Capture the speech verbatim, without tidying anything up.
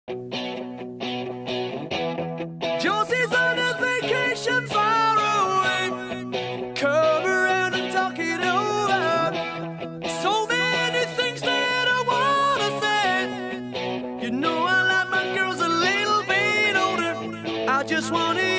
Josie's on a vacation far away. Come around and talk it over. So many things that I wanna say. You know I like my girls a little bit older. I just wanna